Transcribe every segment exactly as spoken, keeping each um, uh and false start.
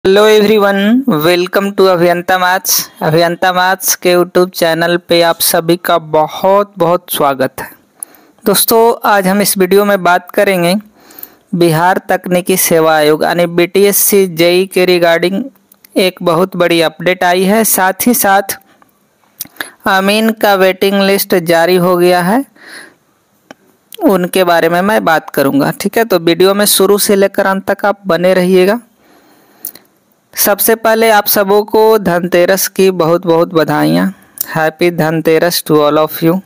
Hello everyone, welcome to Abhiyanta maths. Abhiyanta maths के YouTube channel पे आप सभी का बहुत बहुत स्वागत है। दोस्तों, आज हम इस वीडियो में बात करेंगे बिहार तकनीकी सेवा आयोग यानी B T S C JE के रिगार्डिंग एक बहुत बड़ी अपडेट आई है। साथ ही साथ अमीन का वेटिंग लिस्ट जारी हो गया है, उनके बारे में मैं बात करूंगा। ठीक है, तो वीडियो में शुरू से लेकर अंत तक आप बने रहिएगा। सबसे पहले आप सबों को धनतेरस की बहुत बहुत बधाइयाँ। Happy Dhanteras to all of you.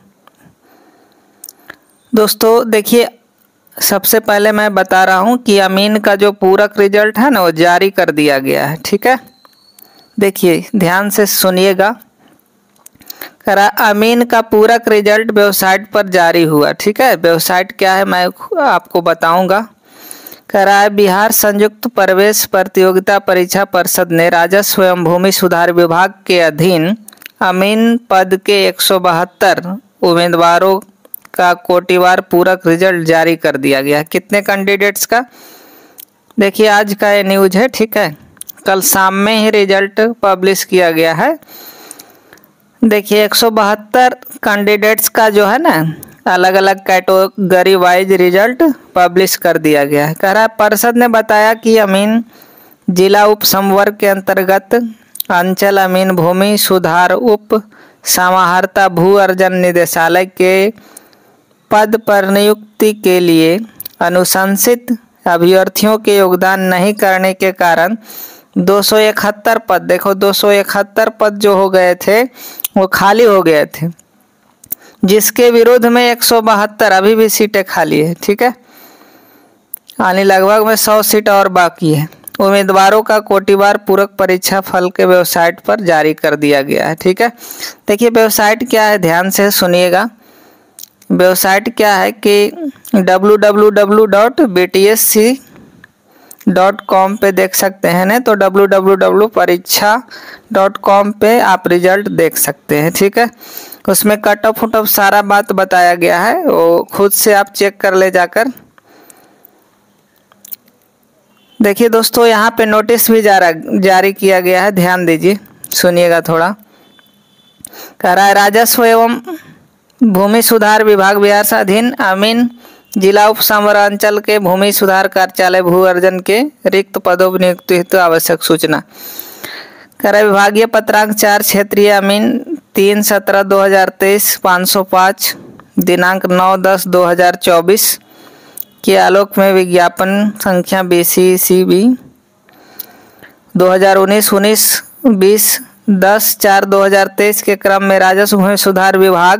दोस्तों देखिए, सबसे पहले मैं बता रहा हूँ कि अमीन का जो पूरक रिजल्ट है ना, वो जारी कर दिया गया है। ठीक है, देखिए ध्यान से सुनिएगा। करा अमीन का पूरक रिजल्ट वेबसाइट पर जारी हुआ। ठीक है, वेबसाइट क्या है मैं आपको बताऊंगा। कराए बिहार संयुक्त प्रवेश प्रतियोगिता परीक्षा परिषद ने राजस्व एवं भूमि सुधार विभाग के अधीन अमीन पद के एक सौ बहत्तर उम्मीदवारों का कोटिवार पूरक रिजल्ट जारी कर दिया गया। कितने कैंडिडेट्स का, देखिए आज का ये न्यूज है। ठीक है, कल शाम में ही रिजल्ट पब्लिश किया गया है। देखिए एक सौ बहत्तर कैंडिडेट्स का जो है ना, अलग अलग कैटेगरी वाइज रिजल्ट पब्लिश कर दिया गया है। कह रहा है परिषद ने बताया कि अमीन जिला उप संवर्ग के अंतर्गत अंचल अमीन भूमि सुधार उप समाहर्ता भू अर्जन निदेशालय के पद पर नियुक्ति के लिए अनुशंसित अभ्यर्थियों के योगदान नहीं करने के कारण दो सौ इकहत्तर पद, देखो दो सौ इकहत्तर पद जो हो गए थे वो खाली हो गए थे, जिसके विरोध में एक सौ बहत्तर अभी भी सीटें खाली है। ठीक है, यानी लगभग में सौ सीट और बाकी है। उम्मीदवारों का कोटिवार पूरक परीक्षा फल के वेबसाइट पर जारी कर दिया गया है। ठीक है, देखिए वेबसाइट क्या है, ध्यान से सुनिएगा। वेबसाइट क्या है कि W W W dot B T S C dot com पे देख सकते हैं ना, तो W W W Pariksha dot com पे आप रिजल्ट देख सकते हैं। ठीक है, उसमें कट ऑफ उट ऑफ सारा बात बताया गया है, वो खुद से आप चेक कर ले जाकर। देखिए दोस्तों, यहाँ पे नोटिस भी जारा जारी किया गया है, ध्यान दीजिए, सुनिएगा थोड़ा। कह रहा है राजस्व एवं भूमि सुधार विभाग बिहार से अधीन अमीन जिला उप संवर्ग अंचल के भूमि सुधार कार्यालय भू अर्जन के रिक्त पदों पर नियुक्ति हेतु आवश्यक सूचना। कर विभागीय पत्रांक चार क्षेत्रीय अमीन तीन सत्रह दो हजार तेईस पाँच सौ पाँच दिनांक नौ दस दो हजार चौबीस के आलोक में विज्ञापन संख्या बी सी सी बी दो हजार उन्नीस उन्नीस बीस दस चार दो हजार तेईस के क्रम में राजस्व भूमि सुधार विभाग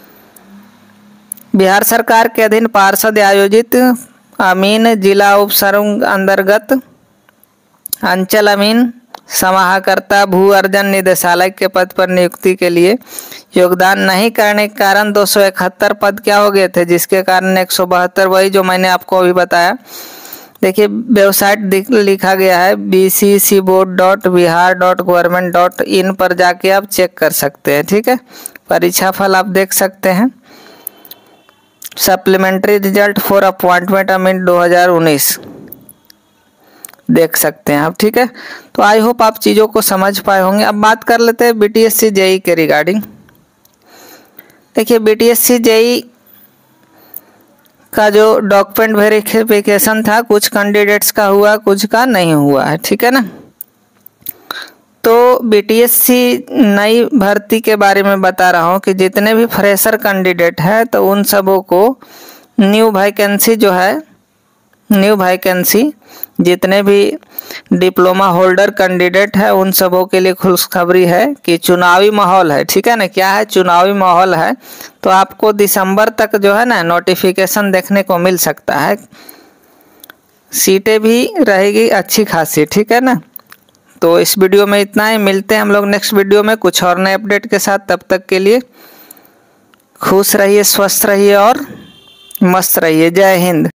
बिहार सरकार के अधीन पार्षद आयोजित अमीन जिला उप संवर्ग अंतर्गत अंचल अमीन समाहर्ता भू अर्जन निदेशालय के पद पर नियुक्ति के लिए योगदान नहीं करने के कारण दो सौ इकहत्तर पद क्या हो गए थे, जिसके कारण एक सौ बहत्तर, वही जो मैंने आपको अभी बताया। देखिए वेबसाइट लिखा गया है B C C board dot Bihar dot government dot in पर जाके आप चेक कर सकते हैं। ठीक है, परीक्षा फल आप देख सकते हैं। सप्लीमेंट्री रिजल्ट फॉर अपॉइंटमेंट अमीन दो हजार उन्नीस देख सकते हैं आप। ठीक है, तो आई होप आप चीज़ों को समझ पाए होंगे। अब बात कर लेते हैं B T S C JE के रिगार्डिंग। देखिए B T S C JE का जो डॉक्यूमेंट वेरिफिकेशन था, कुछ कैंडिडेट्स का हुआ, कुछ का नहीं हुआ है। ठीक है ना, तो बी टी एस सी नई भर्ती के बारे में बता रहा हूँ कि जितने भी फ्रेशर कैंडिडेट है तो उन सबों को न्यू वैकेंसी जो है, न्यू वैकेंसी जितने भी डिप्लोमा होल्डर कैंडिडेट है उन सबों के लिए खुशखबरी है कि चुनावी माहौल है। ठीक है ना, क्या है, चुनावी माहौल है, तो आपको दिसंबर तक जो है ना नोटिफिकेशन देखने को मिल सकता है। सीटें भी रहेगी अच्छी खासी। ठीक है ना, तो इस वीडियो में इतना ही। मिलते हैं हम लोग नेक्स्ट वीडियो में कुछ और नए अपडेट के साथ। तब तक के लिए खुश रहिए, स्वस्थ रहिए और मस्त रहिए। जय हिंद।